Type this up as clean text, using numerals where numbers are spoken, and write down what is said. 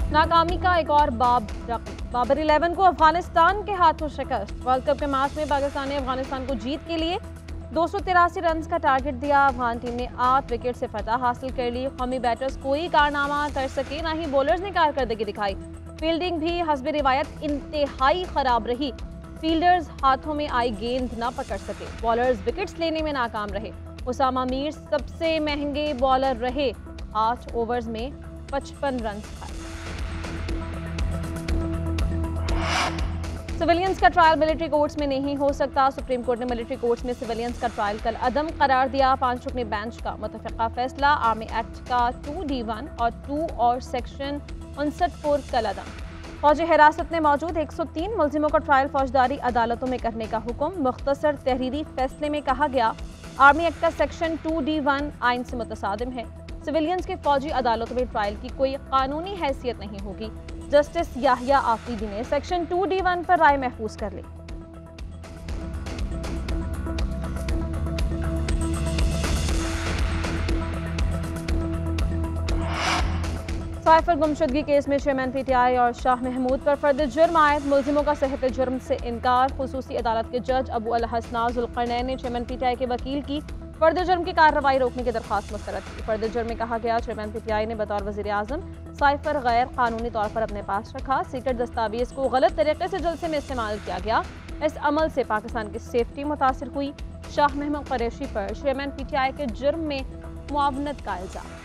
नाकामी का एक और बाबर 11 को अफगानिस्तान के हाथों शिकस्त। वर्ल्ड कप के मैच में पाकिस्तान ने अफगानिस्तान को जीत के लिए 283 रन का टारगेट दिया। अफगान टीम ने 8 विकेट से फतह हासिल कर ली। कौमी बैटर्स कोई कारनामा कर सके, ना ही बॉलर्स ने कारकर्दगी दिखाई। फील्डिंग भी हस्बे रिवायत इंतहाई खराब रही। फील्डर्स हाथों में आई गेंद न पकड़ सके, बॉलर्स विकेट्स लेने में नाकाम रहे। उसामा मीर सबसे महंगे बॉलर रहे, 8 ओवर्स में 55 रन खाए। सिविलियंस का ट्रायल मिलिट्री कोर्ट्स में नहीं हो सकता। सुप्रीम कोर्ट ने मिलिट्री कोर्ट्स में सिविलियंस का ट्रायल कल अदम करार दिया। 5 रुकनी बेंच का मुतफ़िक़ा फैसला। आर्मी एक्ट का 2D1 और 2 और सेक्शन 59(4) कल अदम। फौजी हिरासत में मौजूद 103 मुलजिमों का ट्रायल फौजदारी अदालतों में करने का हुक्म। मुख्तसर तहरीरी फैसले में कहा गया, आर्मी एक्ट का सेक्शन 2D1 आइन से मुतसादिम है। सिविलियंस के फौजी अदालतों में ट्रायल की कोई कानूनी हैसियत नहीं होगी। जस्टिस याहिया आफरीदी ने सेक्शन 2D1 पर राय महफूज कर ली। साइफर गुमशुदगी केस में चेयरमैन पीटीआई और शाह महमूद पर फर्द जुर्म आयद मुलजिमों का सेहत जुर्म से इनकार। खुसूसी अदालत के जज अबू अल हसना जुल्करनैन ने चेयरमैन पीटीआई के वकील की फर्द जुर्म की कार्रवाई रोकने की दरख्वास्त मुस्तरद की। फर्द जुर्म में कहा गया, चेयरमैन पीटीआई ने बतौर वज़ीर आज़म साइफर गैर कानूनी तौर पर अपने पास रखा। सीक्रेट दस्तावेज को गलत तरीके से जलसे में इस्तेमाल किया गया। इस अमल से पाकिस्तान की सेफ्टी मुतासिर हुई। शाह महमूद कुरैशी पर चेयरमैन पीटीआई के जुर्म में मुआवनत का इल्जाम।